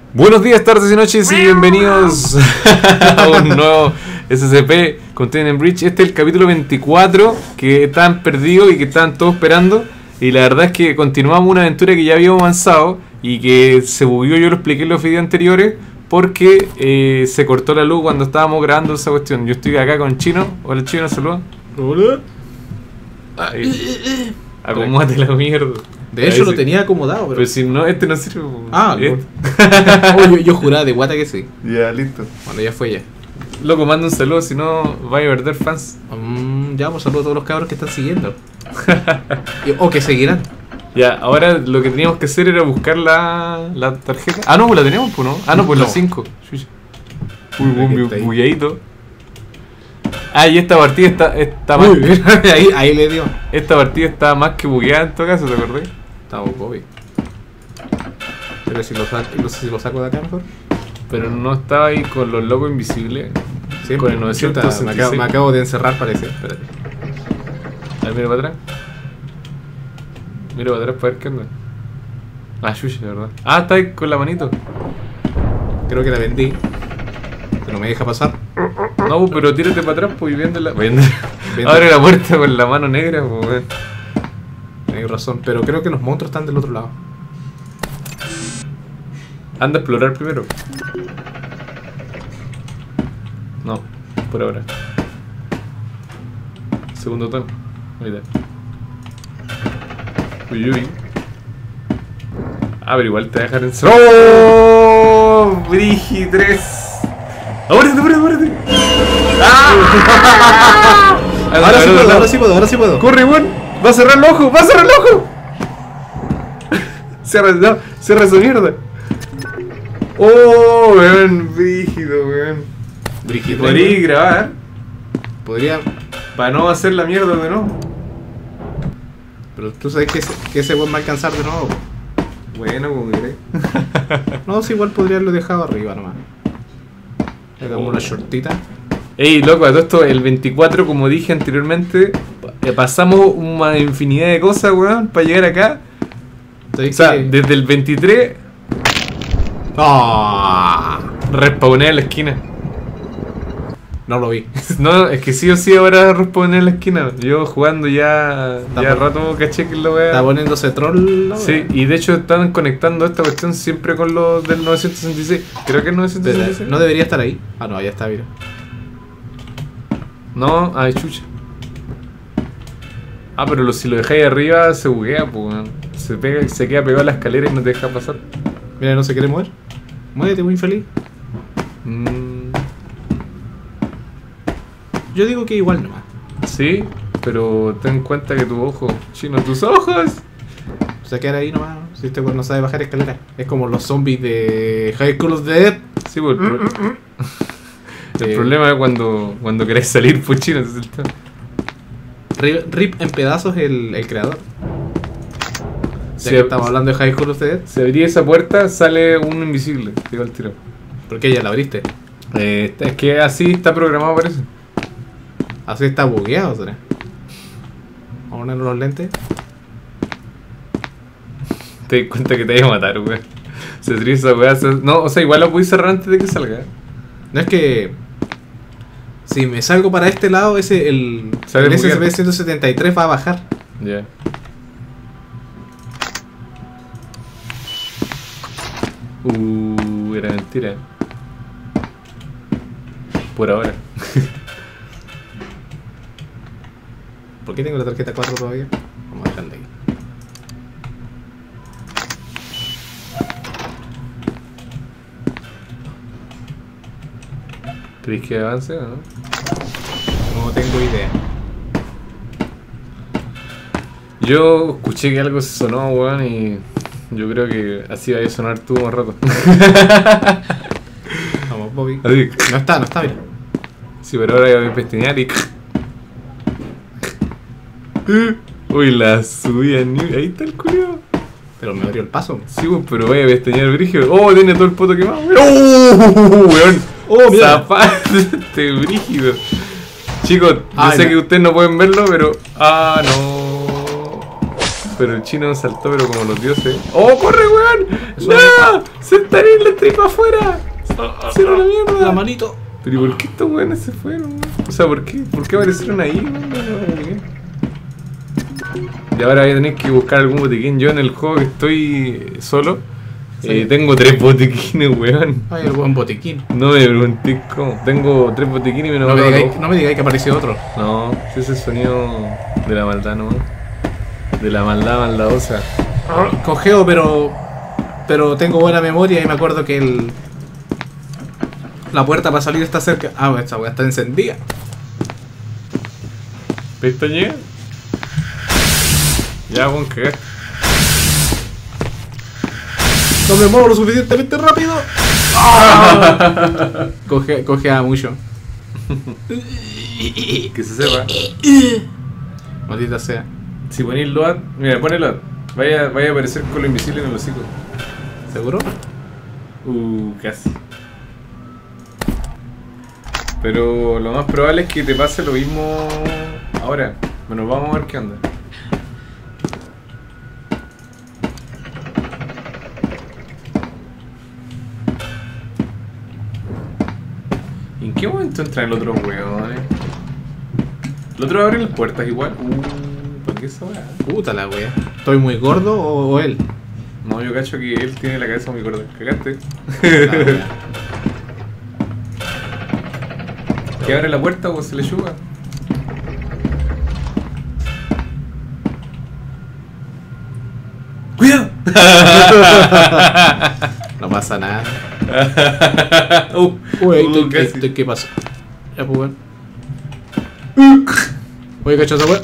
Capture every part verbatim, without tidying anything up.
Buenos días, tardes y noches y bienvenidos a un nuevo S C P Container Bridge. Este es el capítulo veinticuatro que estaban perdidos y que estaban todos esperando. Y la verdad es que continuamos una aventura que ya habíamos avanzado y que se bugueó, yo lo expliqué en los videos anteriores, porque eh, se cortó la luz cuando estábamos grabando esa cuestión. Yo estoy acá con Chino. Hola Chino, saludos. Hola. Ahí. Acomódate la mierda. De hecho, lo tenía acomodado, pero... Pero si no, este no sirve. Ah, este. Oh, yo, yo juraba de guata que sí. Ya, listo. Bueno, ya fue ya. Loco, manda un saludo, si no vaya a perder fans. Um, ya, pues saludo a todos los cabros que están siguiendo. Y- o que seguirán. Ya, ahora lo que teníamos que hacer era buscar la, la tarjeta. Ah, no, pues la teníamos, pues no. Ah, no, pues No. la cinco. Uy, Mira que un está ahí. bugueadito. Ah, y esta partida está, está más. Uy, ahí, ahí le dio. Esta partida está más que bugueada en todo caso, ¿te acordás? Estamos Bobby. Pero si lo, saco, no sé si lo saco de acá mejor. Pero no estaba ahí con los locos invisibles. Sí, Con el chuta, novecientos me, sesenta y acabo, seis. me acabo de encerrar, parece. Espérate. A ver, mira para atrás. Mira para atrás para ver qué onda. Ah, chucha, de verdad. Ah, está ahí con la manito. Creo que la vendí. Pero me deja pasar. No, pero tírate para atrás, pues, y véndela. Véndela. Vende. Abre la puerta con la mano negra, pues, weón. Tienes razón. Pero creo que los monstruos están del otro lado. Anda a explorar primero. No, por ahora. Segundo tono. Ahorita. Uy, uy. Ah, pero igual te va a dejar en... ¡Oh! Brigi tres. ¡Apúrate, apúrate, apúrate! ¡Ah! Ahora sí puedo, ahora sí puedo, ahora sí puedo. ¡Corre, weón! ¡Va a cerrar el ojo! ¡Va a cerrar el ojo! Cierra, no, cierra esa mierda. ¡Oh, weón! Brígido, weón. Brigitte, Podría grabar Podría. para no hacer la mierda de nuevo. Pero tú sabes que ese, que ese buen va a alcanzar de nuevo. Bueno, como querés. No, si igual podría haberlo dejado arriba nomás. Le damos una shortita. Ey, loco, a todo esto, el veinticuatro, como dije anteriormente, eh, pasamos una infinidad de cosas, weón, para llegar acá. O ¿Sabes sea, qué? desde el veintitrés, ¡Ah! respawné en la esquina. No lo vi. No, es que sí o sí ahora respawné en la esquina. Yo jugando ya, Está ya por- rato caché que la Está weá. poniéndose troll. la Sí, wea. y de hecho están conectando esta cuestión siempre con los del novecientos sesenta y seis. Creo que es novecientos sesenta y seis. No debería estar ahí. Ah, no, ya está, mira. No, ay, chucha. Ah, pero lo, si lo dejáis arriba se buguea, pues, weón. Se, pega, se queda pegado a la escalera y no te deja pasar. Mira, no se quiere mover. Muévete, muy infeliz. Mm, Yo digo que igual nomás. sí, pero ten en cuenta que tu ojo, Chino, tus ojos. Se queda ahí nomás. Si este weón no sabe bajar escaleras. Es como los zombies de High School of the Dead. Sí, pues, el, pro- el Eh, problema es cuando, cuando querés salir, pues, Chino. Ese es el tema. Rip, rip en pedazos el, el creador. Ya Si, que estamos hablando de High School of the Dead. si abrí esa puerta, sale un invisible. Digo al tiro. Porque ya la abriste. Eh, es que así está programado, parece. Así está bugueado, ¿sabes? Vamos a ponernos los lentes. Te das cuenta que te vaya a matar, weón. Se tira esa weá. se- No, o sea, igual la puedes cerrar antes de que salga. No es que. Si me salgo para este lado, ese el, Sale el S S bugueado. P ciento setenta y tres va a bajar. Ya. Uh, era mentira. Por ahora. ¿Por qué tengo la tarjeta cuatro todavía? Vamos a dejarla ahí. ¿Crees que avance o no? No tengo idea. Yo escuché que algo se sonó, weón, y yo creo que así va a sonar tú un rato. Vamos, Bobby. Así. No está, no está, mira. Sí, pero ahora voy a pestañear y... Uy, la subida en New... Ahí está el culiao. Pero me abrió el paso. Sí, pues, pero voy a pestañear brígido. Oh, tiene todo el poto quemado. ¡Oh, weón! Oh, mira. Zapate brígido. Chicos, yo Ay, sé no. que ustedes no pueden verlo, pero... Ah, no. Pero el chino saltó, pero como los dioses. ¡Oh, corre, weón! Eso ¡No! ¡Se está en la tripa afuera! ¡Cierra la mierda! La manito. Pero ¿y por qué estos weones se fueron, weón? O sea, ¿por qué? ¿Por qué aparecieron ahí, weón? No, no, no. Y ahora voy a tener que buscar algún botiquín. Yo en el juego que estoy solo, Sí. eh, tengo tres botiquines, weón. Ay, el buen botiquín. No me pregunté cómo. Tengo tres botiquines y me No lo me, voy a digáis, no me digáis que apareció otro. No, ese es el sonido de la maldad, ¿no? De la maldad maldadosa. Cogeo, pero. Pero tengo buena memoria y me acuerdo que el. La puerta para salir está cerca. Ah, esta weá está encendida. ¿Pestañea? Ya, buen cagar. No me muevo lo suficientemente rápido. ¡Ah! Coge, cogea mucho. Que se sepa. Maldita sea. Si ponéis load, mira, pone load. Vaya, vaya a aparecer con lo invisible en el hocico. ¿Seguro? Uh, casi. Pero lo más probable es que te pase lo mismo ahora. Bueno, vamos a ver qué onda. ¿En qué momento entran los otros weones? ¿El otro abre las puertas igual? Uh, ¿por qué esa weá? Puta la wea. ¿Estoy muy gordo o, o él? No, yo cacho que él tiene la cabeza muy gorda. ¿Cagaste? La wea. ¿Que abre la puerta o se le chupa? ¡Cuidado! No pasa nada. uh, Uy, ahí uh, estoy, casi. estoy- ¿qué pasa? Ya, pues, weón. Oye, cacho esa weá.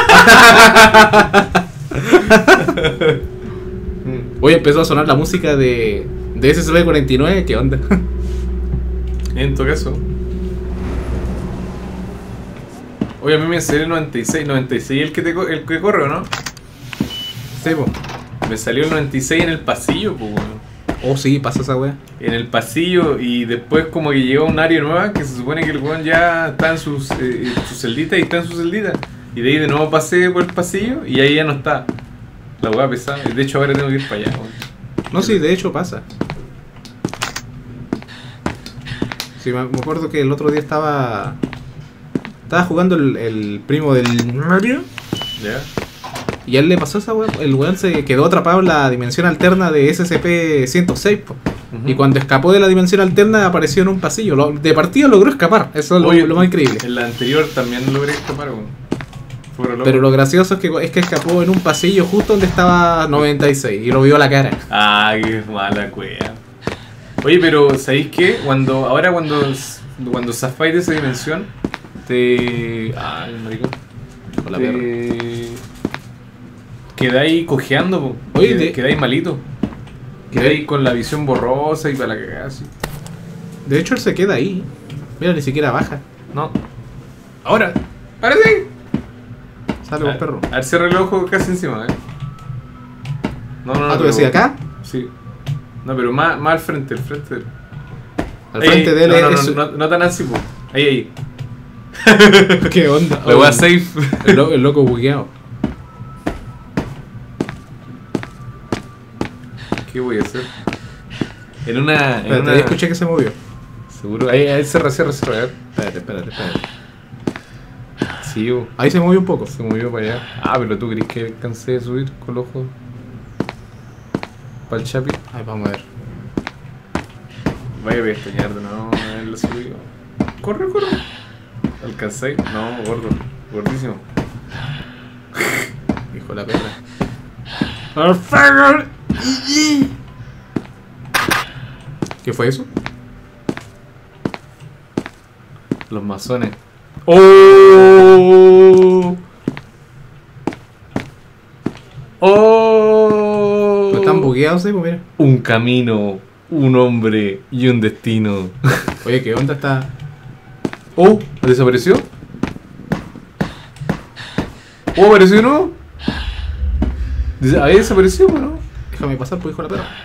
Hoy empezó a sonar la música de, de S C P cuarenta y nueve. ¿Qué onda? En todo caso. Oye, a mí me salió el noventa y seis. noventa y seis el que, te co- el que corre, ¿o no? Sí, po. Me salió el noventa y seis en el pasillo, pues, weón. Oh, sí, pasa esa weá. En el pasillo y después como que llegó a un área nueva que se supone que el weón ya está en sus, eh, en su celdita y está en su celdita. Y de ahí de nuevo pasé por el pasillo y ahí ya no está. La weá pesada. De hecho ahora tengo que ir para allá, weón. No, sí, de hecho pasa. Sí, me me acuerdo que el otro día estaba. Estaba jugando el, el primo del Mario. ¿Ya? Y a él le pasó esa weá. El weón se quedó atrapado en la dimensión alterna de S C P ciento seis, po. Ujú. Y cuando escapó de la dimensión alterna apareció en un pasillo. Lo- de partida logró escapar. Eso es lo, Oye, lo más increíble. En la anterior también logré escapar, weón. Fue loco. Pero lo gracioso es que, es que escapó en un pasillo justo donde estaba noventa y seis y lo vio a la cara. Ah, qué mala cueva. Oye, pero ¿sabéis qué? Cuando, ahora cuando, cuando zafáis de esa dimensión, te... Ay, marico. Con la perra. Te... Quedáis cojeando, po. Oye, Qued- de- Quedáis malito. Quedáis con la visión borrosa y para la cagada, así. De hecho, él se queda ahí. Mira, ni siquiera baja. No. Ahora. Ahora sí. Sale A, un perro. a ver, cierra el ojo casi encima, eh. No, no, no. Ah, ¿tú pero- decías acá? Sí. No, pero más, más al frente, al frente. de él. Al Ahí, frente ahí. de él no, no, es... no, no, no tan así, po. Ahí, ahí. ¿Qué onda? La wea Oh, safe. El, lo- el loco bugueado. ¿Qué voy a hacer? En una. En Espérate, una... ahí escuché que se movió. Seguro. Ahí, ahí cierra, cierra, cierra. A ver. Espérate, espérate, espérate. Sí, bo. Ahí se movió un poco. Se movió para allá. Ah, pero tú crees que alcancé de subir con los ojos. Para el chapi. Ahí vamos a ver. Vaya a pestañear de nuevo en la subida. Corre, corre. ¿Alcancé? No, gordo. Gordísimo. Hijo de la perra. ¿Qué fue eso? Los masones. ¡Oh! ¡Oh! Pues están bugueados, sí, pues mira. Un camino, un hombre y un destino. Oye, ¿qué onda está? ¡Oh! ¿Desapareció? ¡Oh! ¿Apareció de nuevo? Dice, ahí desapareció, ¿no? Déjame pasar, pues hijo de la perra.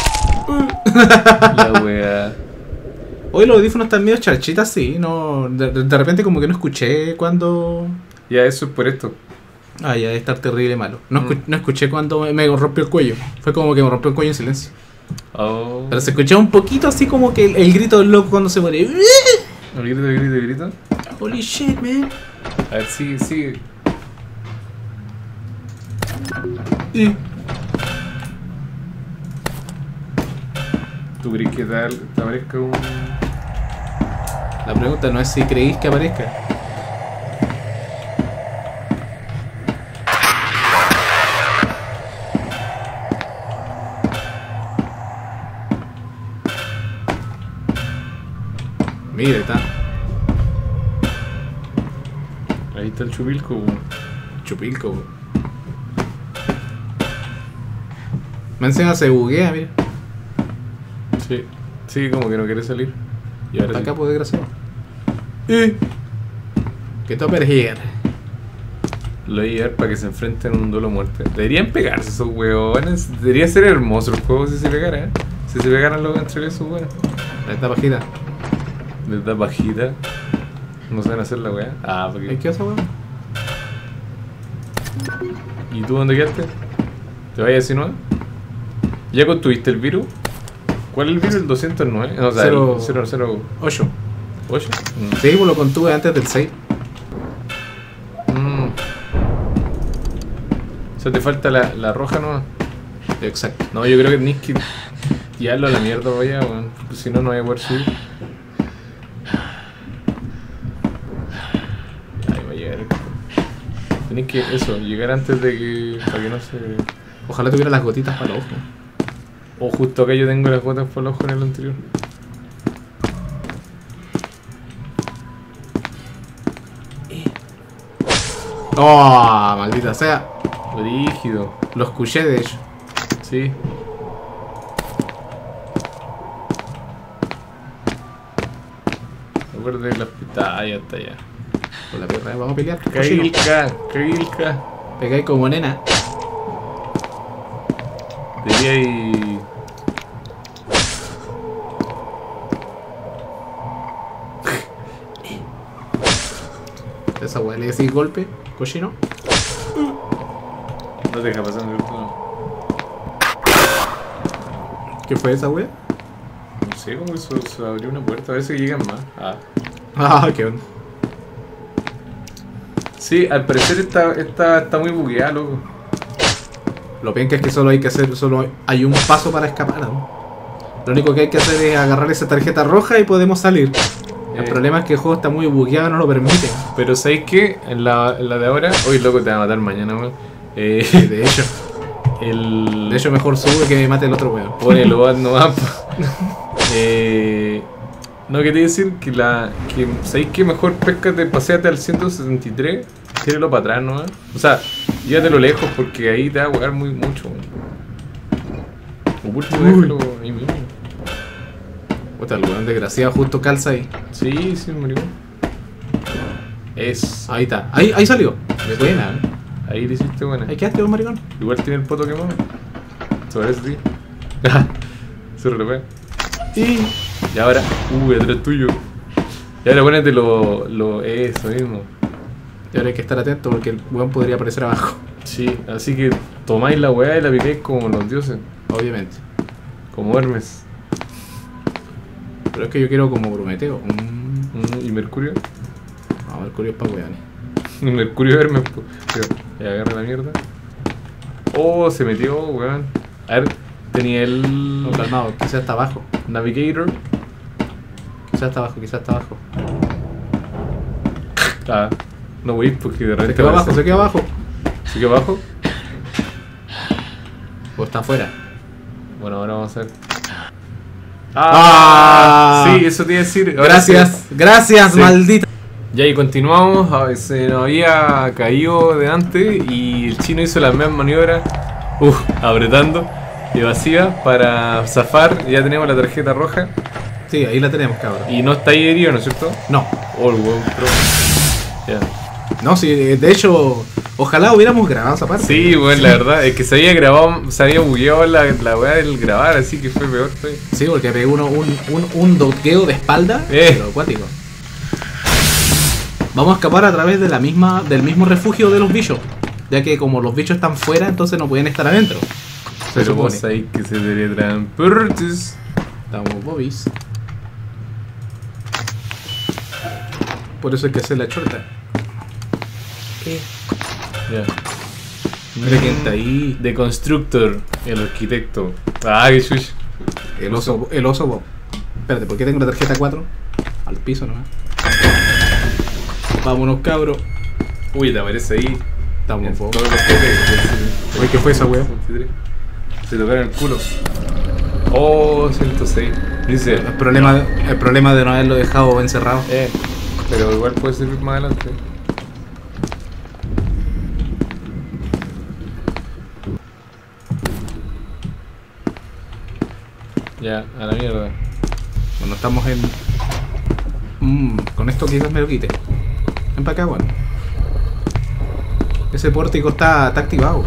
La wea. Hoy los audífonos están medio charchitas, sí. No, de, de repente como que no escuché cuando... Ya, eso es por esto. Ah, ya debe estar terrible malo. No, escu Mm. no escuché cuando me, me rompió el cuello. Fue como que me rompió el cuello en silencio. Oh. Pero se escuchaba un poquito así como que el, el grito del loco cuando se muere. El grito, el grito, el grito. Holy shit, man. A ver, sigue, sigue. Y... ¿Tú crees que tal te aparezca un...? La pregunta no es si creéis que aparezca. Mire, está. Ahí está el chupilco. Chupilco. Po. Me encima se buguea, mira. Sí, sí, como que no quiere salir. Y ahora Está sí. acá, pues, desgraciado. Y... ¿Qué topper here? Lo voy a llevar para que se enfrenten en un duelo a muerte. Deberían pegarse esos huevones. Debería ser hermoso el juego si se pegara, ¿eh? Si se pegaran los entre esos huevones. Esta pajita. Les da bajita. No saben hacer la weá. Ah, porque. ¿Qué pasa, weón? ¿Y tú dónde quedaste? ¿Te vayas así no? ¿Ya construiste el virus? ¿Cuál es el virus? El doscientos nueve. No, o sea, Cero- el cero cero ocho. ocho. Mm. Sí, pues lo contuve antes del seis. Mm. O sea, te falta la, la roja, ¿no? Exacto. No, yo creo que tenés que tirarlo a la mierda, vaya, weón. Porque si no, no voy a poder subir. Ahí va a llegar. Tenés que, eso, llegar antes de que. Para que no se. Ojalá tuviera las gotitas para los ojos. O justo acá yo tengo las gotas por el ojo en el anterior. ¡Oh! Maldita sea. Rígido. Lo escuché, de hecho. Sí. Me acuerdo de las pitadas, ya está ya. Con la pierna, vamos a pelear. Cochino. Cailca, Cailca. Pegáis como nena. Diría y. Esa weá le decís golpe, cochino. No te deja pasar un minuto. ¿Qué fue esa weá? No sé cómo eso se abrió una puerta. A veces llegan más. Ah. Ah, qué onda. Sí, al parecer está, está, está muy bugueada, loco. Lo bien que es que solo hay que hacer, solo hay un paso para escapar, ¿no? Lo único que hay que hacer es agarrar esa tarjeta roja y podemos salir. El Eh. problema es que el juego está muy bugueado, no lo permite. Pero ¿sabéis qué? En la, en la de ahora. Hoy, loco, te va a matar mañana, weón. Eh, De hecho, el. de hecho mejor sube que me mate el otro weón. Pone el O A D nomás. eh, no, quería decir que la. Que, ¿sabéis qué? Mejor pescate, paseate al ciento setenta y tres. Tíralo para atrás nomás. O sea, llévatelo lejos porque ahí te va a jugar muy mucho. O por último, Uy. déjalo ahí mismo. Puta, el weón desgraciado justo calza ahí. Sí, sí, maricón. Es. Ahí está. Ahí, ahí salió. Buena, ¿eh? Ahí le hiciste buena. Ahí quedaste, un maricón. Igual tiene el poto quemado. Se parece a ti. Se repea. Y... Y ahora. Uy, atrás tuyo. Y ahora ponete lo. lo eso mismo. Y ahora hay que estar atento porque el weón podría aparecer abajo. Sí, así que tomáis la weá y la picáis como los dioses. Obviamente. Como Hermes. Pero es que yo quiero como Prometeo. Mm. Mm, y Mercurio. No, Mercurio es pa' weones. Y Mercurio Hermes. po. Pero, ya agarra la mierda. Oh, se metió, weón. A ver, tenía el. No, calmado, quizás está abajo. Navigator. Quizás está abajo, quizás está abajo. Ah, no voy porque de Se repente. quedó abajo, aparece- se quedó abajo. ¿Se quedó abajo? O está afuera. Bueno, ahora vamos a ver. Ah. Sí, eso te iba a decir. Ahora Gracias, gracias, Sí. maldita. Ya, y continuamos. A ver, se nos había caído de antes y el chino hizo las mismas maniobras. Uf, apretando. Evasiva para zafar. Ya tenemos la tarjeta roja. Sí, ahí la tenemos, cabrón. Y no está ahí herido, ¿no es cierto? No, Oh, el huevo pro. Ya. no, sí, de hecho, ojalá hubiéramos grabado esa parte. Sí, bueno, la verdad es que se había grabado, se había bugueado la, la weá del grabar, así que fue peor. Fue. Sí, porque pegó uno, un, un, un doqueo de espalda, Eh. pero acuático. Vamos a escapar a través de la misma, del mismo refugio de los bichos. ya que como los bichos están fuera, entonces no pueden estar adentro. Se Pero supone. vos ahí que se teletransportes. Estamos bobis. Por eso hay que hacer la chorta. ¿Qué? Ya. Mira quién está ahí. The Constructor, el arquitecto. Ah, qué chuch. El oso, el oso Bob. Espérate, ¿por qué tengo la tarjeta cuatro? Al piso nomás. Vámonos, cabro. Uy, te aparece ahí. Estamos En Bob. todos los jefes. Oye, ¿qué fue esa wea? Se tocaron el culo. Oh, ciento seis. Dice. El problema, el problema de no haberlo dejado encerrado. Eh, pero igual puede servir más adelante. Ya, a la mierda. Bueno, estamos en... Mm, con esto quizás me lo quite. Ven para acá, bueno. Ese pórtico está, está activado.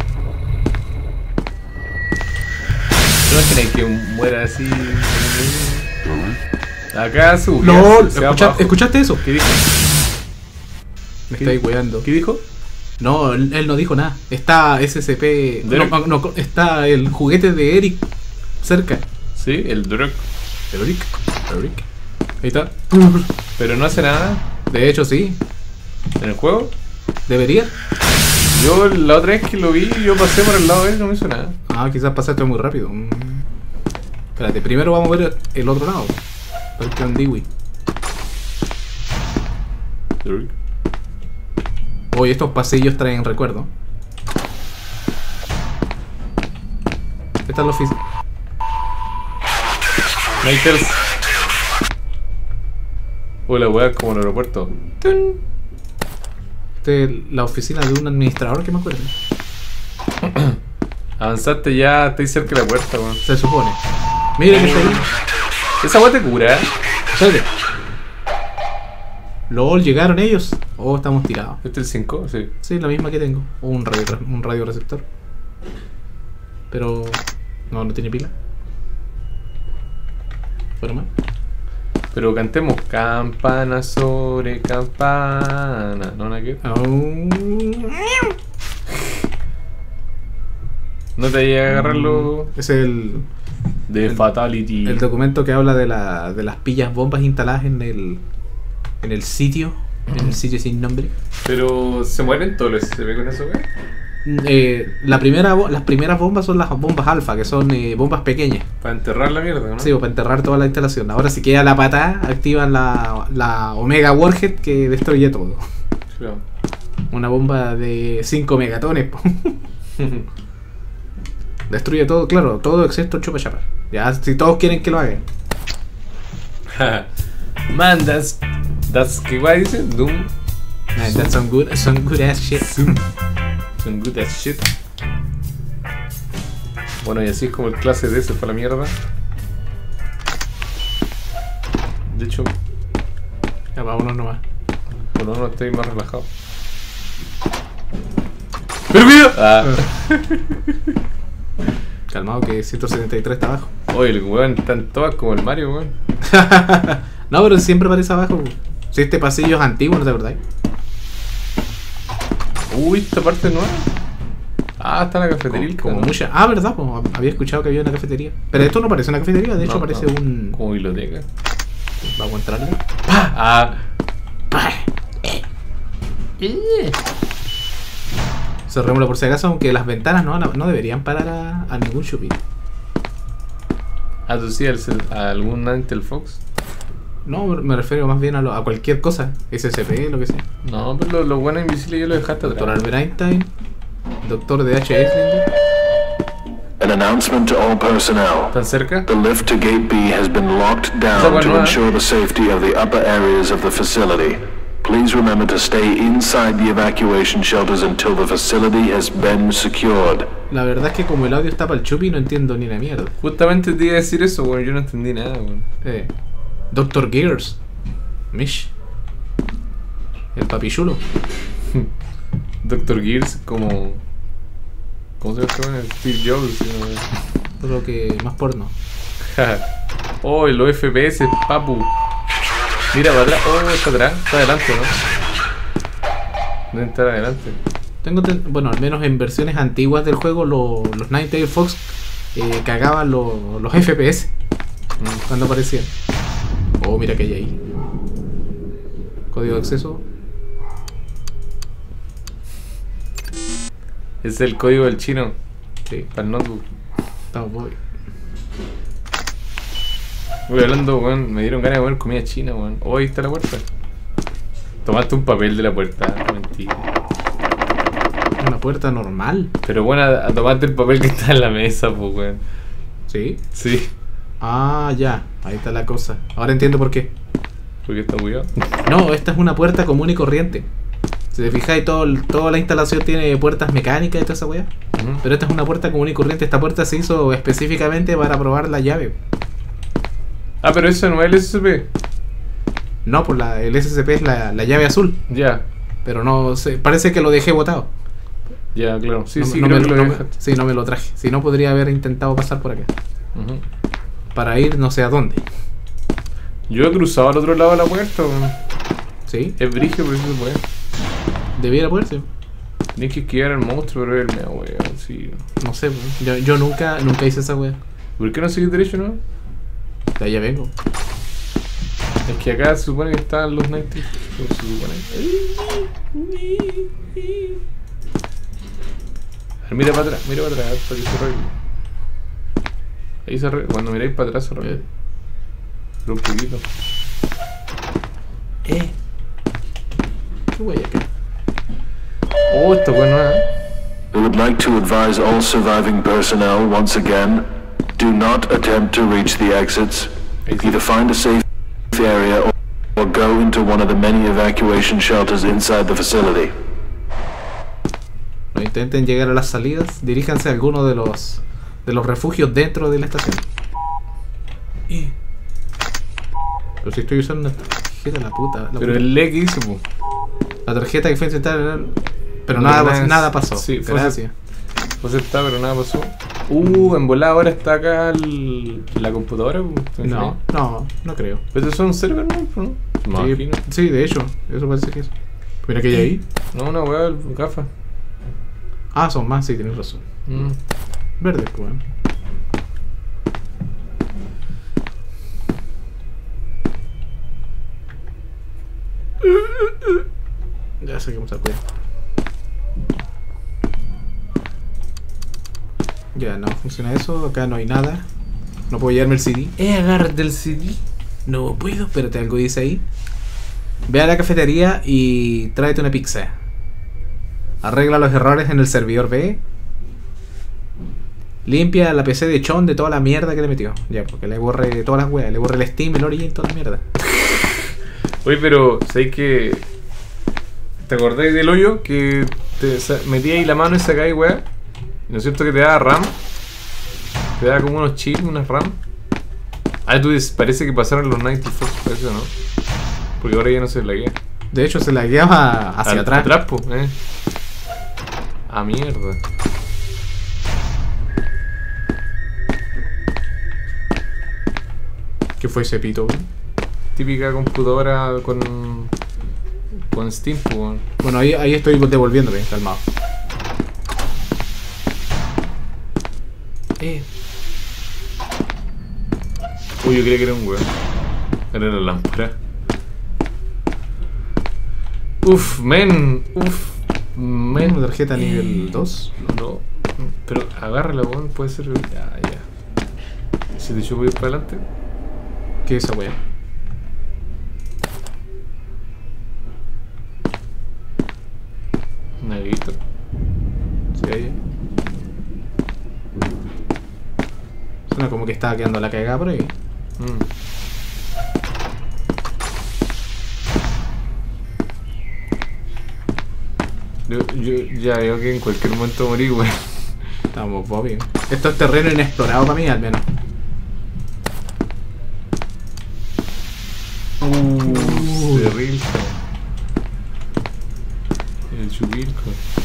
¿No imagináis que muera así? Acá sube. LOL, se va ¿escucha- abajo. ¿escuchaste eso? ¿Qué dijo? Me ¿Qué- estáis weando. ¿Qué dijo? No, él, él no dijo nada. Está S C P... No, Derek. no, no, está el juguete de Eric cerca. Sí, el Druk. ¿El Eric? Eric. Ahí está. Pero no hace nada De hecho, sí. en el juego. Debería. Yo la otra vez que lo vi, yo pasé por el lado de él y no me hizo nada. Ah, quizás pasaste muy rápido. Mm. Espérate, primero vamos a ver el otro lado. El que Andiwi. Druk. Oye, estos pasillos traen recuerdo. Esta es la oficina. Nighters. Uy, la weá como en el aeropuerto. ¡Tun! Esta es la oficina de un administrador que me acuerdo. Avanzaste ya, estáis cerca de la puerta, weón. Se supone. Mira que está ahí. Esa weá te cura, ¿eh? Espérate. LOL, llegaron ellos. Oh, estamos tirados. ¿Este es el cinco? Sí. Sí, la misma que tengo. O un radio, un radio receptor. Pero... No, no tiene pila. ¿Fuera más? Pero cantemos campana sobre campana. No, nada que. Oh. No te vayas a agarrarlo Es el, de el- Fatality. el documento que habla de, la, de las pillas bombas instaladas en el, en el sitio. En el sitio sin nombre. Pero se mueren todos los S C P con eso, weón. Eh, la primera, bo- las primeras bombas son las bombas alfa, que son eh, bombas pequeñas. Para enterrar la mierda, ¿no? Sí, o para enterrar toda la instalación. Ahora si queda la patada, activan la, la Omega Warhead que destruye todo. Claro. Una bomba de cinco megatones. po. Destruye todo, claro, todo excepto chupa chapa. Ya, si todos quieren que lo hagan. Man, that's. That's. ¿Qué guay dice? Doom. Man, that's some good, some good ass shit. Some good as shit. Bueno, y así es como el clase D se fue a la mierda. De hecho, Ya, vámonos nomás. por lo menos estoy más relajado. ¡Pero cuidado! Ah, Calmado que ciento setenta y tres está abajo. oye, el weón están todas como el Mario, weón. No, pero siempre aparece abajo. Si este pasillo es antiguo, ¿no te acordáis? Uy, esta parte nueva. Ah, está la cafetería. Como, como ¿no? mucha. Ah, verdad, pues había escuchado que había una cafetería. Pero esto no parece una cafetería, de hecho No, parece no, un. como biblioteca. Vamos a entrarle. Ah, Cerrémoslo por si acaso, aunque las ventanas no, no deberían parar a, a ningún shopping. ah, tú sí, al- a algún Intel Fox. No, me refiero más bien a, lo- a cualquier cosa. S C P, lo que sea. No, pero los lo buenos invisibles yo los dejaste Doctor atrás. Albert Einstein. Doctor D H. Eislinger. An announcement to all personnel. ¿Tan cerca? The lift to Gate B has been locked Esa down weá to nueva. ensure the safety of the upper areas of the facility. Please remember to stay inside the evacuation shelters until the facility has been secured. La verdad es que como el audio está para el chupi, no entiendo ni la mierda. Justamente te iba a decir eso, weón. Yo no entendí nada, weón. Eh, Doctor Gears. Mish. El papichulo. Doctor Gears como... ¿Cómo se llama este weón? El Steve Jobs. ¿No? Todo lo que más porno. Oh, los F P S, papu. Mira para atrás. Oh, está atrás. Está adelante, ¿no? Debe estar adelante. Tengo ten- bueno, al menos en versiones antiguas del juego, lo- los Ninetale Fox eh, cagaban lo- los F P S Mm. cuando aparecían. Oh, mira que hay ahí. Código de acceso. Es el código del chino Sí, para el notebook. estamos voy. Voy hablando, weón, me dieron ganas de comer comida china, weón. Oh, ahí está la puerta. Tomaste un papel de la puerta, mentira. Una puerta normal. Pero bueno, a, a tomarte el papel que está en la mesa, pues, weón. Sí. Sí, Ah, ya. Ahí está la cosa. Ahora entiendo por qué. porque está cuidado. No, esta es una puerta común y corriente. Si te fijáis, todo, el- toda la instalación tiene puertas mecánicas y toda esa weá. Ujú. Pero esta es una puerta común y corriente. Esta puerta se hizo específicamente para probar la llave. Ah, pero eso no es el S C P. No, pues la, el S C P es la, la llave azul. Ya, Pero no sé, parece que lo dejé botado. ya, claro. Sí, no, sí, no creo me, que lo no me- dejaste. sí, no me lo traje. Si no, podría haber intentado pasar por acá. Ujú. Para ir no sé a dónde. Yo he cruzado al otro lado de la puerta, weón. ¿Sí? Es brigio, pero eso se puede. Debiera poderse. Tienes que esquivar al monstruo, pero es el meo, weón. Sí. No sé, pues. yo, yo nunca, nunca hice esa wea. ¿Por qué no seguís derecho, no? De allá vengo. Es que acá se supone que están los noventa. Se supone. A ver, mira para atrás, mira para atrás, para que se arregle. Ahí se arregla. Cuando miráis para atrás se arregla. Pero un poquito. Eh. ¿Qué wea hay acá? Oh, esto bueno, ¿eh? We would like to advise all surviving personnel once again, do not attempt to reach the exits. Either find a safe area or, or go into one of the many evacuation shelters inside the facility. No intenten llegar a las salidas, diríjanse a alguno de los de los refugios dentro de la estación. Eh. Pero si estoy usando una tarjeta, la puta. La, Pero puta. el leg hizo, po. La tarjeta que fue a intentar. Pero No, nada, nada es- nada pasó. sí, fue Gracias. Pues está, pero nada pasó. Uh, en volada ahora está acá el- la computadora. po. ¿Te No, imaginas? no, no creo. Pero eso es un server, ¿no? ¿No? Me Sí, imagino. sí, de hecho, eso parece que es. Mira que hay ahí. No, una weá, gafa. Ah, son más, sí, tienes razón. Mm. Verde, pues bueno. Ya sé que vamos a cuidar. Ya, no funciona eso. Acá no hay nada. No puedo llevarme el C D. Eh, agárrate el C D. No puedo. Espérate, algo dice ahí. Ve a la cafetería y tráete una pizza. Arregla los errores en el servidor B. Limpia la P C de Chon de toda la mierda que le metió. Ya, porque le borre todas las weas. Le borre el Steam, el Origin, toda la mierda. Oye, pero ¿sabes que te acordás del hoyo que te sa- metí ahí la mano y sacáis weá? ¿No es cierto que te da RAM? Te da como unos chips, unas RAM. Ah, tú dices, parece que pasaron los noventa Fox, parece, ¿no? Porque ahora ya no se laguea. De hecho, se la guiaba hacia Al- atrás. Atrás, po, eh. Ah, mierda. ¿Qué fue ese pito, weón? Típica computadora con. con Steam, po, weón. Bueno, ahí, ahí estoy devolviéndome, calmado. Eh. Uy, yo creía que era un weón. Era la lámpara. Uf, men. Uf, men. Una tarjeta Eh, nivel dos. No, pero agárrala, weón. Puede ser. Ya, ya. Si te echo voy para adelante. ¿Qué es esa wea? Negrito. Sí, ahí. Suena como que estaba quedando la cagada por ahí. Mm. Yo, yo ya veo que en cualquier momento morí, weón. Estamos Bobby. Esto es terreno inexplorado para mí, al menos. Uh, terrible. El chubilco.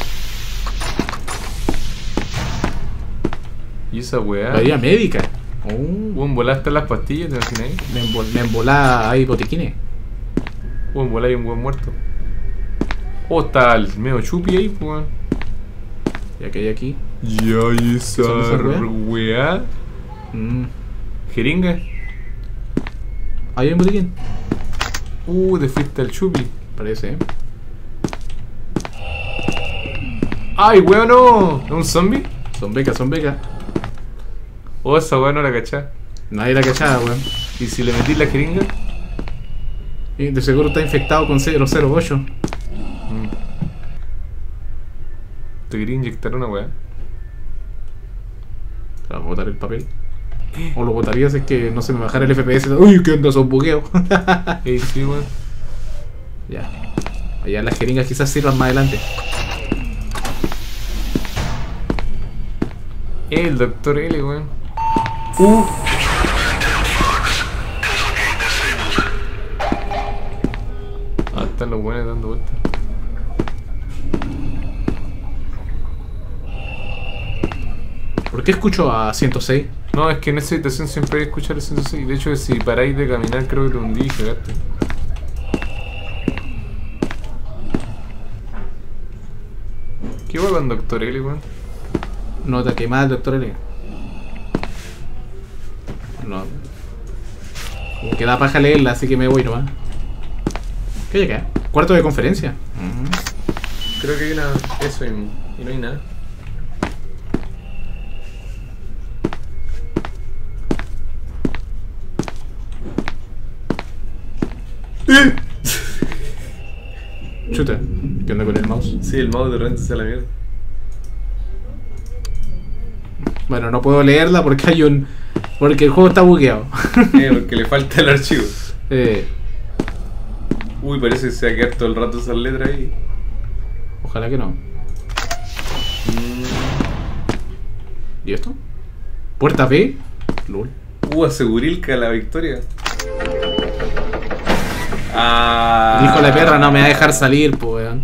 ¿Y esa weá? La vida médica. Oh. Weón, volaste las pastillas, ¿te imaginas? Me, embol me embolá ahí botiquines. Weón, volá y un buen muerto. Oh, está el medio chupi ahí, pues, weón. Ya que hay aquí. Ya, y esa ¿Son esas weas? weá. Mm. Jeringa. Ahí hay un botiquín. Uh, te fuiste al chupi. Parece, ¿eh? ¡Ay, weón, no! ¿Es un zombie? Son becas, son becas. Oh, esa weá no la cachá. Nadie la cachada, weón. ¿Y si le metís la jeringa? Y de seguro está infectado con cero cero ocho. Mm. Te quería inyectar una weá. Vamos a botar el papel. O lo botaría si es que no se me bajara el F P S. Uy, qué onda, son bugueos. Ey, sí, weón. Ya. Allá las jeringas quizás sirvan más adelante. El doctor L, weón. Uh. Ah, están los buenos dando vueltas. ¿Por qué escucho a ciento seis? No, es que en esa habitación siempre hay que escuchar el ciento seis. De hecho, si paráis de caminar, creo que te hundí y cagaste. ¿Qué va con doctor L, weón? Nota quemada el doctor L. No. Como que da paja leerla, así que me voy nomás. ¿Qué hay acá? Cuarto de conferencia. Uh-huh. Creo que hay una... eso y, y no hay nada. Chuta, ¿qué onda con el mouse? Sí, el mouse de repente se a la mierda. Bueno, no puedo leerla porque hay un... porque el juego está bugueado. Eh, porque le falta el archivo. eh, Uy, parece que se va a quedar todo el rato esas letras ahí. Ojalá que no. Mm. ¿Y esto? ¿Puerta B? Lol. Uh, asegurilca la victoria. Ah. El hijo de la perra no me va a dejar salir, pues, weón.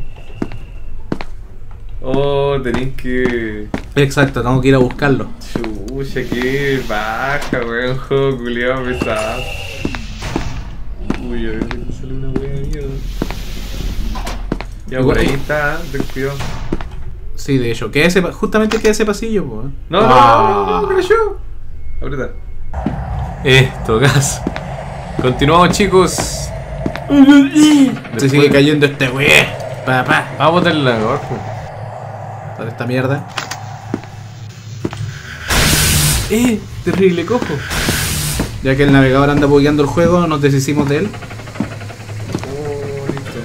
Oh, tenéis que... Exacto, tengo que ir a buscarlo. Chucha, qué baja, weón. Juego culiado pesado. Uy, a ver que te sale una wea de mierda. Ya, por ahí está, ten cuidado. Sí, de hecho, que ese, justamente que ese pasillo, pues. No, no, no, no, no, crashó. Aprieta. Esto, gas. Continuamos, chicos. Se sigue cayendo este wey. Papá. Vamos a botarle la gorra. Para esta mierda. Eh, terrible cojo. Ya que el navegador anda bugueando el juego, nos deshicimos de él. Oh, listo.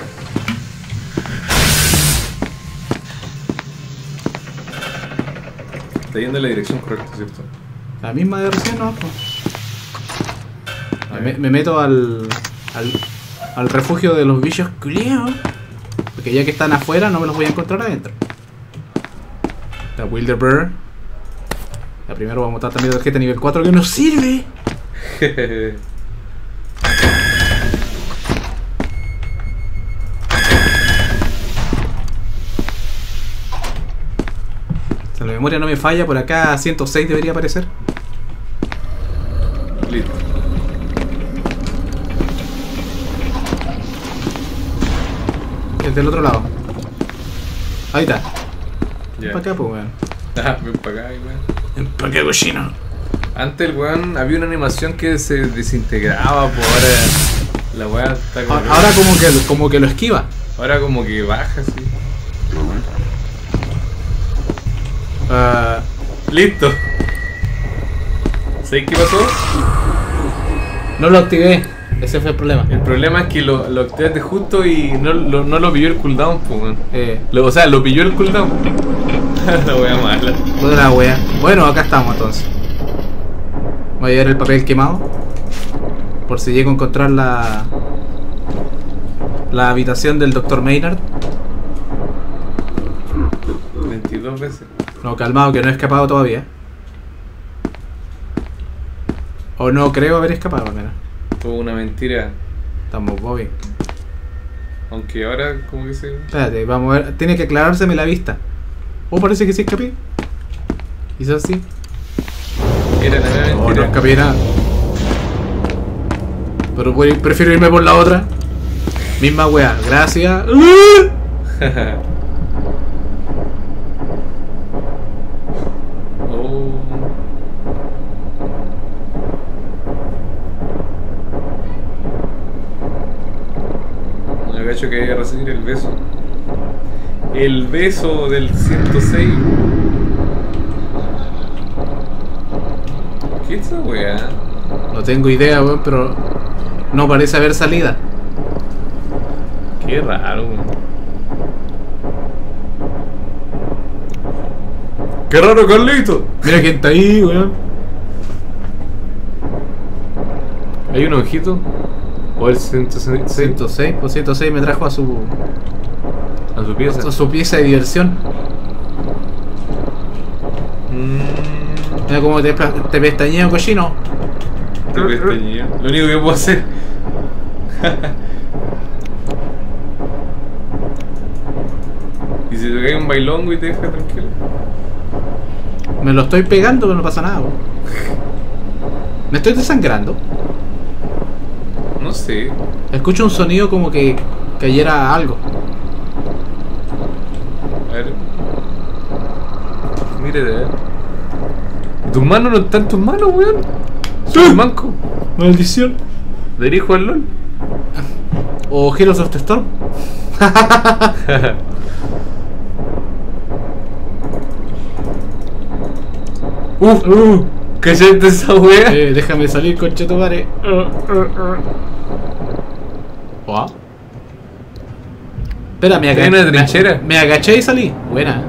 Está yendo en la dirección correcta, ¿cierto? La misma de recién, ¿no? Me, me meto al, al al refugio de los bichos culiados. Porque ya que están afuera, no me los voy a encontrar adentro. La Wilderbird. La primero vamos a matar también tarjeta nivel cuatro que nos sirve. Si la memoria no me falla, por acá ciento seis debería aparecer. Listo. Es del otro lado. Ahí está. Ya. Para acá, pues, weón. Ah, ven para acá, weón. ¿Para qué, cochino? Antes el weón había una animación que se desintegraba, pues ahora la weá está como. Ahora como que, como que lo esquiva. Ahora como que baja así. Uh, Listo. ¿Sabes qué pasó? no lo activé. Ese fue el problema. El problema es que lo, lo activaste justo y no lo, no lo pilló el cooldown, pues weón. Eh, Lo- O sea, lo pilló el cooldown. La wea mala. Puta la wea. Bueno, acá estamos entonces. Voy a llevar el papel quemado. Por si llego a encontrar la. La habitación del doctor Maynard. veintidós veces. No, calmado, que no he escapado todavía. O no creo haber escapado, mira. Fue una mentira. Estamos Bobby. Aunque ahora como que se... Espérate, vamos a ver. Tiene que aclarárseme la vista. Oh, parece que sí escapé. Quizás sí. Era la nueva Oh, no mentira. escapé nada. Pero voy- prefiero irme por la otra. Misma wea, gracias. cacho que vaya a recibir el beso. El beso del ciento seis. ¿Qué es esa weá? No tengo idea, weón, pero no parece haber salida. Qué raro, weón. Qué raro, Carlito. Mira quién está ahí, weón. ¿Hay un ojito? ¿O el ciento seis? ciento seis, o ciento seis me trajo a su A su pieza. a su pieza de diversión. Mmm. Mira cómo te, te pestañeo, cochino. Te pestañeo. Lo único que puedo hacer. ¿Y si te cae un bailongo y te deja tranquilo? Me lo estoy pegando, pero no pasa nada, weón. Me estoy desangrando. No sé. Escucho un sonido como que cayera algo. A ver. Mire, a ver. ¿Tus manos no están en tus manos, weón? Soy manco. Maldición. Dirijo al LOL. O Heroes of the Storm. uh, uh, ¿cachaste esa wea? Eh, déjame salir, conchetumare. Wow. Espera, me Hay agaché. una trinchera. Me, me agaché y salí. Buena.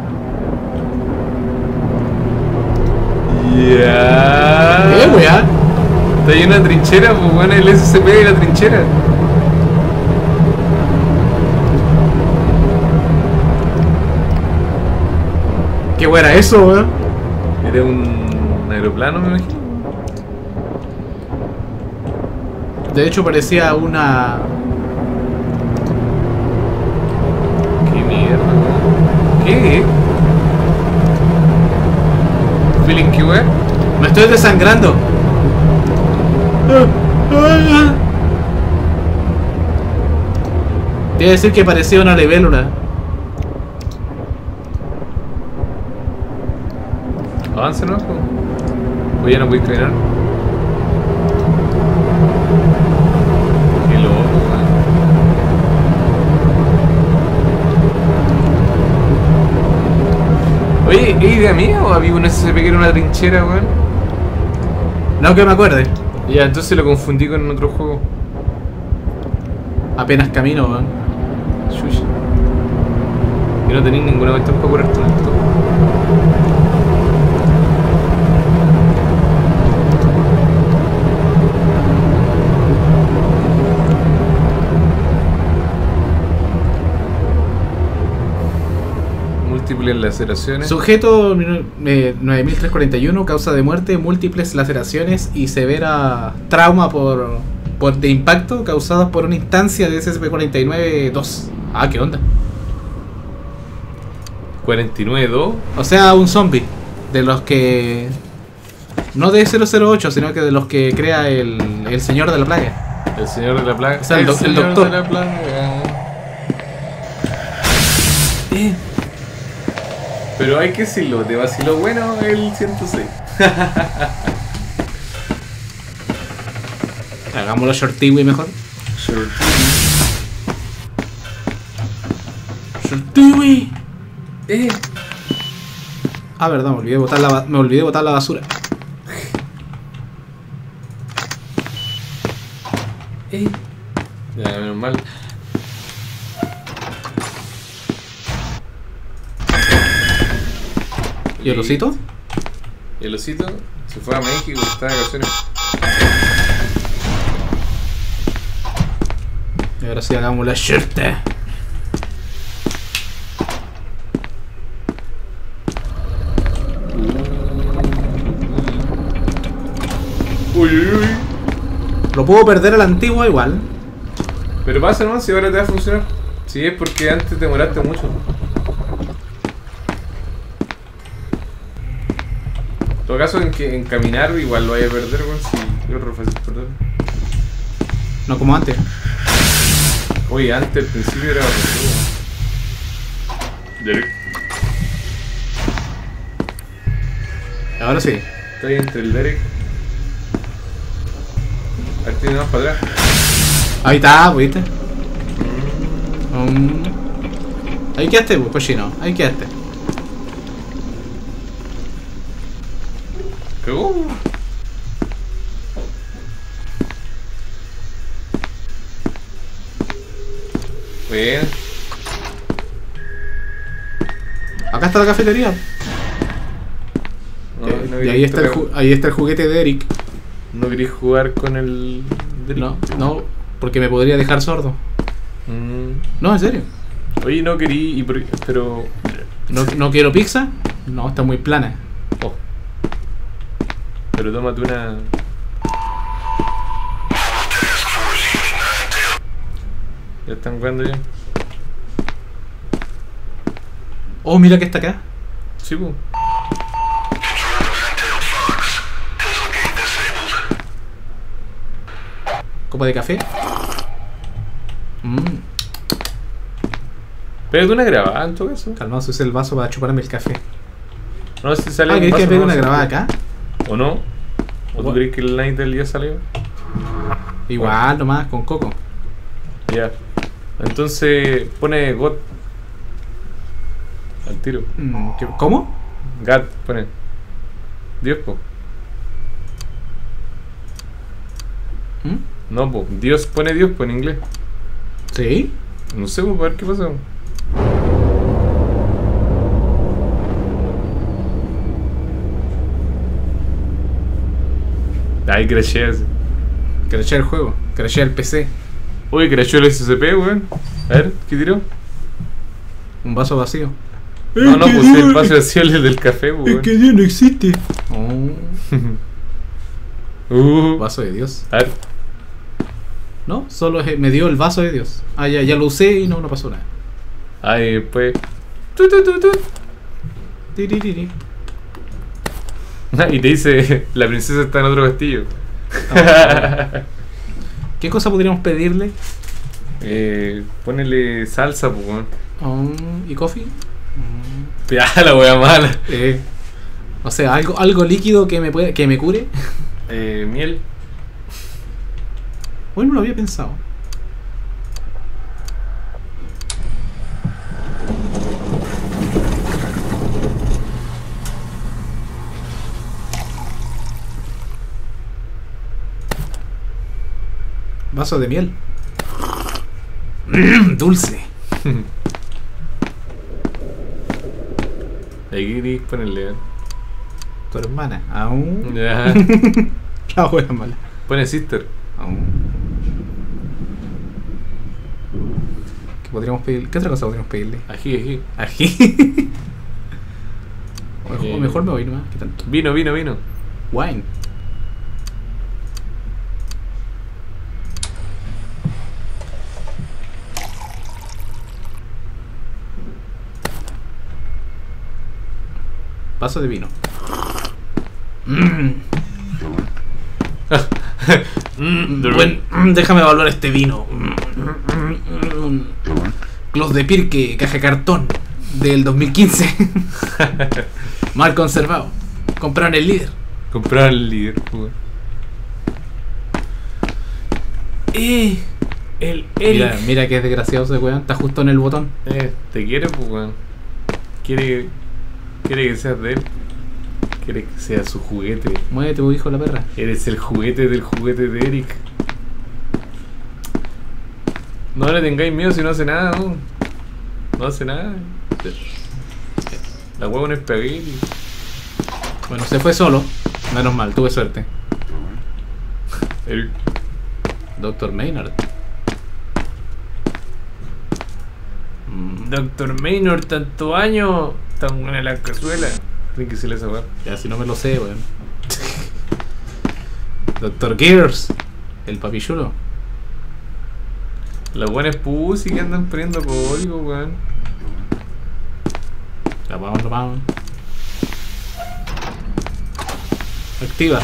Ya. ¿Qué, weá? Está ahí una trinchera, pues bueno, el S C P y la trinchera. ¿Qué weá era eso, weón? Era un aeroplano, me imagino. De hecho parecía una... Qué mierda, weón. ¿Qué? ¿Feeling qué weón? Me estoy desangrando. Te iba a decir que parecía una libélula. Avance, ¿no? O ya no podéis caminar. Qué loco, weón. Oye, ¿es idea mía o había un S C P que era una trinchera, weón? No que me acuerde. Ya, entonces lo confundí con otro juego. Apenas camino, weón. Shush. Y no tenéis ninguna cuestión para curarte en esto. Múltiples laceraciones. Sujeto eh, nueve mil trescientos cuarenta y uno, causa de muerte, múltiples laceraciones y severa trauma por, por de impacto causadas por una instancia de S C P cuarenta y nueve dos. Ah, ¿qué onda? cuarenta y nueve dos. O sea, un zombie. De los que... No de cero cero ocho, sino que de los que crea el, el señor de la plaga. El señor de la plaga. O sea, el, do- el señor doctor. de la plaga. Eh, Pero hay que decirlo, te vaciló bueno el ciento seis. Hagámoslo shortiwi mejor. Shortiwi. Eh. Ah, verdad, me olvidé botar la, ba- me olvidé botar la basura. Eh. Ya, menos mal. ¿Y el osito? Y el osito se fue a México, está de vacaciones. Y ahora sí hagamos la shorte. Uy, uy, uy. Lo puedo perder a la antigua igual. Pero pasa, ¿no? Si ahora te va a funcionar. Si es porque antes te demoraste mucho. En todo caso, en, que, en caminar igual lo vaya a perder, weón. Si es otro fácil perder. No como antes. Oye, antes al principio era otro juego. Derek. Ahora sí. Está ahí entre el Derek. A ver, tiene más para atrás. Ahí está, ¿viste? Um, ahí quedaste, pues, cochino. Ahí quedaste. ¿Qué hubo? Bien. Acá está la cafetería. No, Eh, no y ahí está, el ju- ahí está el juguete de Eric. ¿No querés jugar con el... No, no, porque me podría dejar sordo. Mm. No, en serio. Oye, no querí... y por- Pero... No, no quiero pizza. No, está muy plana. Oh. Pero tómate una... ¿Ya están jugando ya? Oh, mira que está acá. Sí, pues. Copa de café. Mmm, Pégate una grabada en todo caso. calmado, use el vaso para chuparme el café. No sé si sale Ah, un ¿querés que vaso, pegue no una sé. grabada acá? ¿O no? ¿O tú Bueno. crees que el Nightel ya salió? Igual, nomás, con coco. Ya. Entonces pone God. Al tiro. Mm, ¿qué- ¿Cómo? God pone. Dios, po. ¿Mm? No, po. Dios pone Dios, po en inglés. ¿Sí? No sé, po, a ver qué pasa. Ay, crashé ese. Crashea el juego, crashea el P C. Uy, crashó el S C P, weón. A ver, ¿qué tiró? Un vaso vacío. No, no, pues el paso vacío el del café, po, weón. Dios no existe. Oh, Uh, vaso de Dios. a ver. No, solo es- me dio el vaso de Dios. Ah, ya, ya lo usé y no, no pasó nada. Ay, después. Tu, tu, tu, tu. Tiririri. Y te dice, la princesa está en otro castillo. ¿Qué cosa podríamos pedirle? eh, ponele salsa, pues, weón. Oh, ¿y coffee? Ya, la wea mala. Eh, o sea, algo, algo líquido que me puede, que me cure. Eh, miel. Bueno, no lo había pensado. Vaso de miel. Mm, dulce. Ahí querés ponerle. ¿eh? Tu hermana. Aún. Ya. La wea mala. Pone sister. Aún. ¿Qué podríamos pedir? ¿Qué otra cosa podríamos pedirle? Ají, ají. Ají. O mejor, Eh. o mejor me voy nomás. ¿Qué tanto? Vino, vino, vino. Wine. Vaso de vino. Mm. Mm, buen- mm, déjame evaluar este vino. Mm, mm, mm. Clos de Pirque, caja de cartón del dos mil quince. Mal conservado. Compraron el líder. Comprar el líder, weón. Eh, El mira, mira que desgraciado ese weón. Está justo en el botón. Eh, te quiere, pues, weón. Quiere, quiere que seas de él. Quiere que sea su juguete. Muévete, hijo de la perra. Eres el juguete del juguete de Eric. No le tengáis miedo si no hace nada, no. No hace nada. La huevo no es espagueti. Bueno, se fue solo. Menos mal, tuve suerte. El... Doctor Maynard. Mm, Doctor Maynard, tanto año. Tan buena la cazuela. Tiene que se le saber. ya si no me lo sé, weón. Doctor Gears. El papichulo. Las buenas pussy que andan poniendo código, weón. La vamos, la vamos. Activa.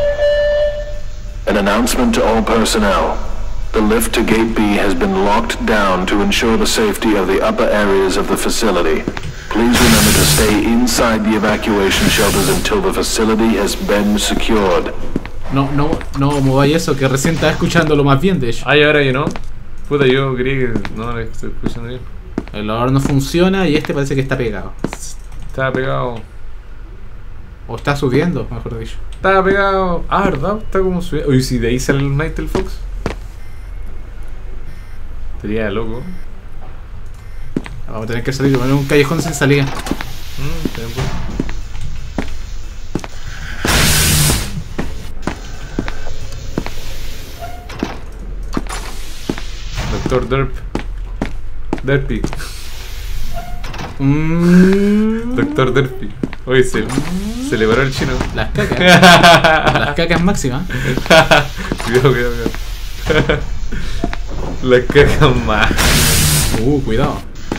An announcement to all personnel. The lift to Gate B has been locked down to ensure the safety of the upper areas of the facility. Please remember to stay inside the evacuation shelters until the facility has been secured. No, no, no mováis eso, que recién estaba escuchándolo más bien, de hecho. Ay, ahora yo no. Puta, yo creí que no lo estoy escuchando bien. El olor no funciona y este parece que está pegado. Estaba pegado. O está subiendo, mejor dicho. Estaba pegado. Ah, ¿verdad? Está como subiendo. Uy, si de ahí sale el Nightel Fox. Sería loco. Vamos a tener que salir en un callejón sin salida. Mm, tiempo. Doctor Derp. Derpy. Mm. Doctor Derpy. Oye, se, se le paró el chino. Las cacas. Las cacas máximas. Cuidado, cuidado, cuidado. Las cacas más. Uh, cuidado.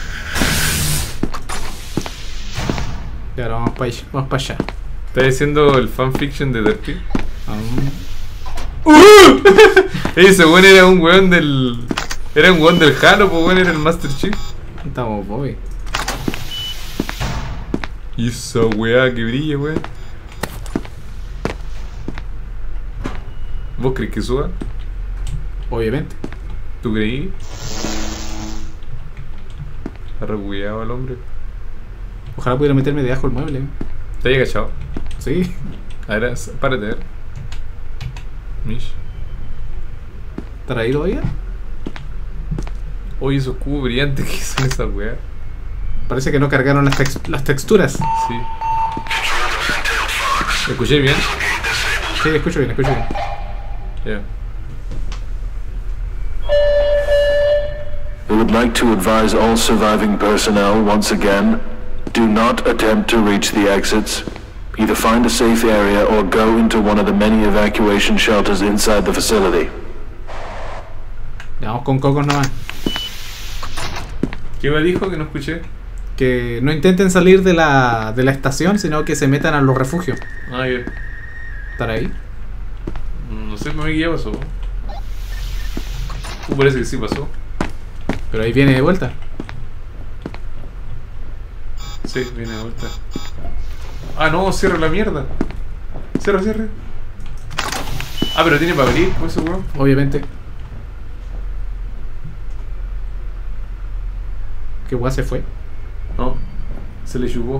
Y ahora vamos para allá. Vamos para allá. ¿Estás diciendo el fanfiction de Derpy? Um. ¡Uh! Ese weón era un weón del. Era un weón del Halo, pues weón era el Master Chief. Estamos boy. Y esa weá que brilla, weón. ¿Vos crees que suba? Obviamente. ¿Tú creí? Está rebugueado el hombre. Ojalá pudiera meterme debajo del mueble. ¿Te has agachado? Sí. A ver, párate a ver. Mish. ¿Estará ahí todavía? Oye, esos cubos brillantes que son esas weá. Parece que no cargaron las, tex las texturas. Sí. ¿Me escuché bien? Sí, escucho bien, escucho bien. Ya. Yeah. We would like to advise all surviving personnel once again, do not attempt to reach the exits. Either find a safe area or go into one of the many evacuation shelters inside the facility. Ya vamos con cocos nomás. ¿Qué me dijo que no escuché? Que no intenten salir de la, de la estación, sino que se metan a los refugios. Ah, ya. ¿Estar ahí? No sé, me ya pasó. Uh, parece que sí pasó. Pero ahí viene de vuelta. Sí, viene de vuelta. Ah, no, cierra la mierda. Cierra, cierra. Ah, pero tiene para abrir, pues ese weón. Obviamente. ¿Qué weá se fue? No, se le chupó.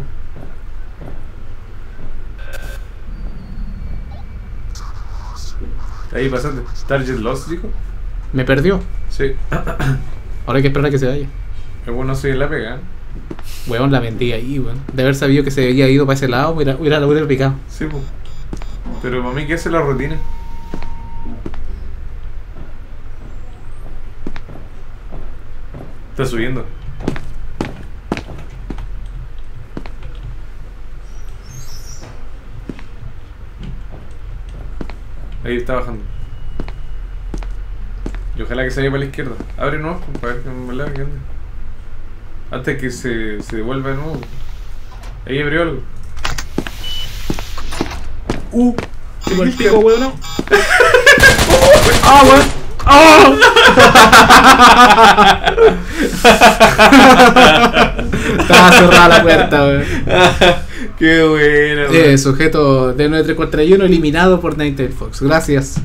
Ahí pasaste. Target Lost, dijo. Me perdió. Sí. Ahora hay que esperar a que se vaya. Es bueno, soy la pega. Weón, la vendí ahí, weón. De haber sabido que se había ido para ese lado, hubiera, hubiera, la hubiera picado. Sí, pues. Pero para mí, ¿qué hace la rutina? Está subiendo. Ahí está bajando. Y ojalá que se vaya para la izquierda. Abre nuevos para ver que me la que ande. Antes que se, se devuelva de nuevo. Ahí abrió algo. Uh, tengo el pico, weón, no. ¡Ah, weón! ¡Ah! Estaba cerrada la puerta, weón. Qué bueno. Eh, sujeto de nueve tres cuatro uno eliminado por Nightel Fox. Gracias.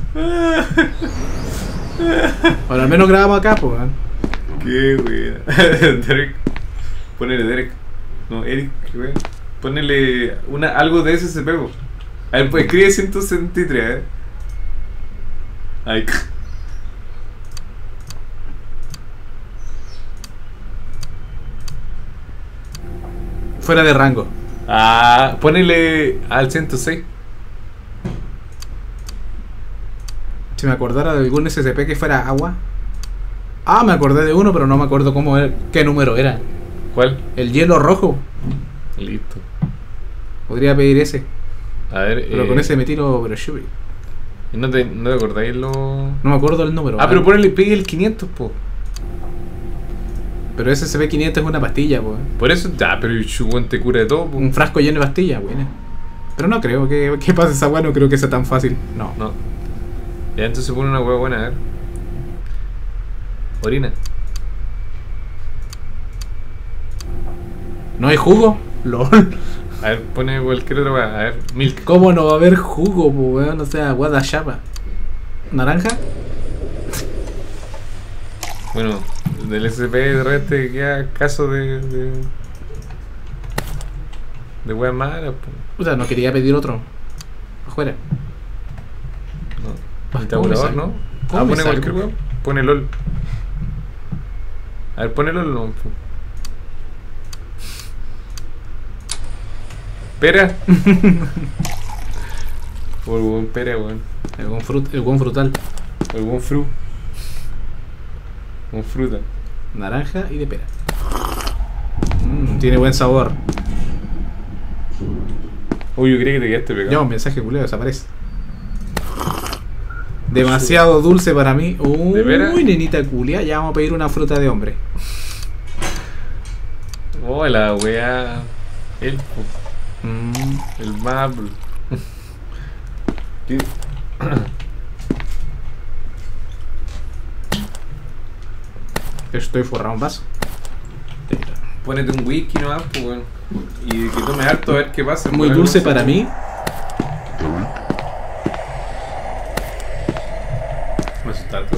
Bueno, al menos grabamos acá, pues, weón. Qué bueno. Derek. Ponele Derek. No, Eric, qué bueno. Ponele una, algo de ese se pegó. A ver, pues escribe ciento sesenta y tres, eh. Ay. Fuera de rango. Ah, ponele al ciento seis. Si me acordara de algún S C P que fuera agua. Ah, me acordé de uno, pero no me acuerdo cómo era, qué número era. ¿Cuál? El hielo rojo. Listo. Podría pedir ese. A ver, Pero eh, con ese me tiro, pero chupi. ¿y no te, no te acordáis lo...? No me acuerdo el número. Ah, pero ¿vale? ponele pegue el quinientos, po. Pero ese S C P quinientos es una pastilla, pues. Por eso, ya, pero el chubón te cura de todo, po. Un frasco lleno de pastillas, güey. Pero no creo que, que pase esa weá, no creo que sea tan fácil. No. No. Ya, entonces pone una hueá buena, a ver. Orina. ¿No hay jugo? LOL. A ver, pone cualquier otra hueá. A ver, milk. ¿Cómo no va a haber jugo, pues, weón? O sea, guada chapa. ¿Naranja? Bueno, del S C P de repente queda caso de. de. de weas malas, po. O sea, no quería pedir otro. Afuera. No. El tabulador, ¿no? ¿Cómo Ah, me pone salgo? cualquier wea. Pone LOL. A ver, pone LOL, no. po. Pera. O el buen pera, weón. El buen, frut, el buen frutal. O el buen fru. Con fruta. Naranja y de pera. Mm, tiene buen sabor. Uy, yo creí que te quedaste pegado. Ya, un mensaje culero, desaparece. Demasiado dulce para mí. Uy, ¿De veras? nenita culia. Ya vamos a pedir una fruta de hombre. Oh, la wea. El, Mm, el marble. ¿Qué? estoy forrado un vaso. Ponete un whisky nomás, pues, weón. Y que tome harto a ver qué pasa. Muy weón. dulce para mí. Me asustaste.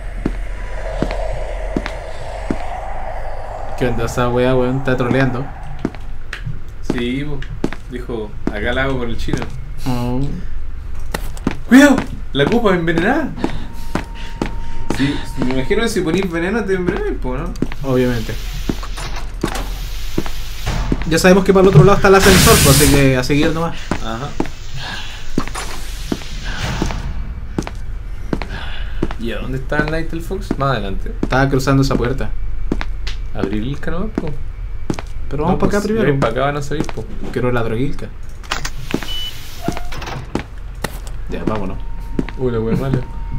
¿Qué onda esa weá, weón? Está troleando. Sí, po. Dijo, acá la hago con el chino. Oh. ¡Cuidado! La copa envenenada. Sí, me imagino que si ponís veneno te envenenas, po, ¿no? Obviamente. Ya sabemos que para el otro lado está el ascensor, pues, así que a seguir nomás. Ajá. ¿Y a dónde está el Nightel Fox? Más adelante. Estaba cruzando esa puerta. Abrir el canal, po. Pero vamos para acá primero. Para acá van a salir, po. Quiero la droguilca. Ya, vámonos. Uy, la wea mala.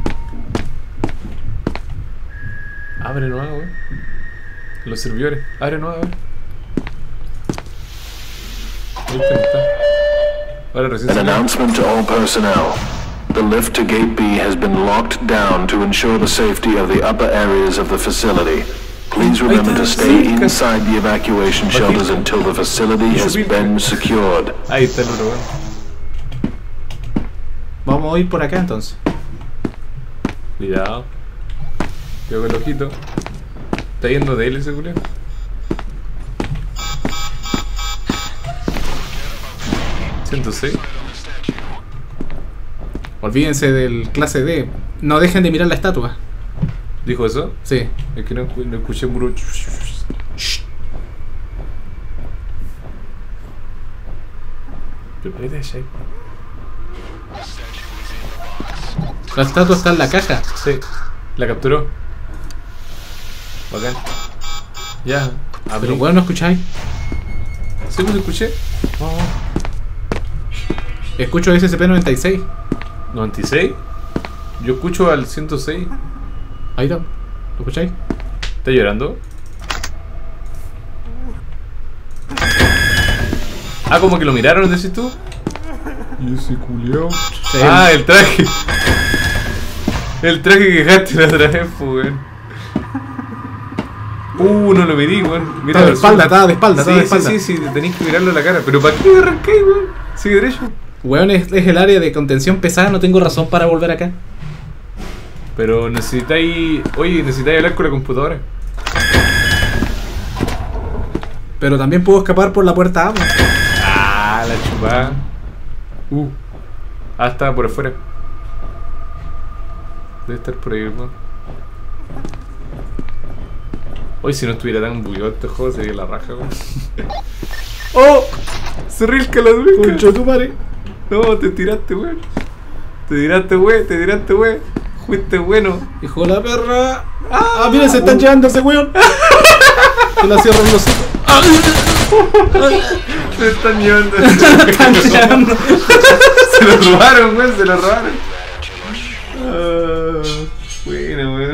Abre nomás, weón. Los servidores. Abre nomás, a ver. Ahí está, ahí está. Ahora recién An salió. announcement to all personnel. The lift to Gate B has been locked down to ensure the safety of the upper areas of the facility. Please remember to stay inside the evacuation shelters until the facility has been secured. Ahí está el otro, weón. Vamos a ir por acá entonces. Cuidado. Cuidado con el ojito. Está yendo de él ese culero. ciento seis. Olvídense del clase D. No dejen de mirar la estatua. ¿Dijo eso? Sí. Es que no, escu- no escuché puro. Pero ahí está Shake. La estatua está en la caja. Sí, la capturó. Bacán. Ya, abrí. Pero bueno, ¿no escucháis? Sí, pues escuché. Escucho S C P noventa y seis. ¿noventa y seis? Yo escucho al ciento seis. Ahí está. ¿Lo escucháis? ¿Está llorando? Ah, como que lo miraron, decís tú. Y ese culiao. Sí. Ah, el traje. El traje que dejaste la otra vez, pues, weón. Uh, no lo miré, weón. Mira Estaba de el espalda, zoom. estaba de espalda, Sí, estaba de sí, espalda. sí, sí, tenéis que mirarlo a la cara. Pero ¿para qué arranqué, weón? Sigue derecho. Weón, es, es el área de contención pesada. No tengo razón para volver acá. Pero necesitáis. Oye, necesitáis hablar con la computadora. Pero también puedo escapar por la puerta A. Ah, la chupada. Uh. Ah, estaba por afuera. Debe estar por ahí, weón. Hoy si no estuviera tan bugueado este juego sería la raja, weón. ¡Oh! Se rilca la dulca. Concho tu madre. No, te tiraste, weón. Te tiraste, weón, te tiraste, weón. Fuiste bueno. Hijo de la perra. Ah, mira, se están llevando a ese weón. Se la cierro los hocico. Se están llevando. Están llevando. Se lo robaron, weón, se lo robaron. Ah, bueno, weón.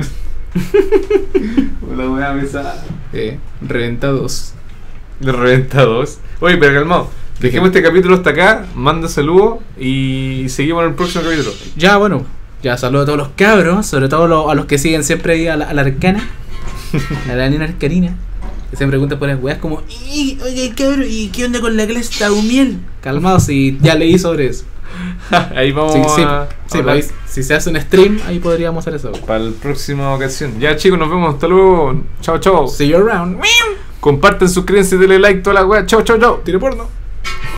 La weá pesada. Eh, reventados. De reventa dos. Oye, pero calmado. Dejemos este capítulo hasta acá. Manda saludos y seguimos en el próximo capítulo. Ya, bueno. Ya saludo a todos los cabros. Sobre todo lo- a los que siguen siempre ahí a la, a la arcana. A la nena arcanina. Que se pregunta por las weas como, "Y, oye cabrón, ¿y qué onda con la clase Taumiel?" Calmados, si ya leí sobre eso. Ahí vamos Sí, sí, a sí, hablar pues, si se hace un stream, ahí podríamos hacer eso. para la próxima ocasión. Ya chicos, nos vemos. Hasta luego. Chao, chao. See you around. Comparten, suscríbanse, denle like, toda la wea. Chao, chao, chao. Tire porno.